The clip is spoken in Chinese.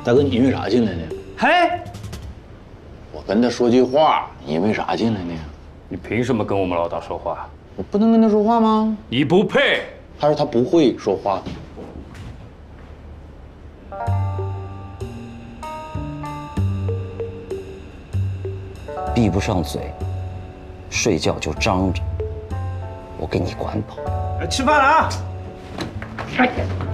大哥，你因为啥进来呢？ 嘿， 我跟他说句话，你因为啥进来呢？ 你凭什么跟我们老大说话？ 我不能跟他说话吗？ 你不配。 他说他不会说话。 闭不上嘴，睡觉就张着，我给你管饱。 吃饭了啊！ 哎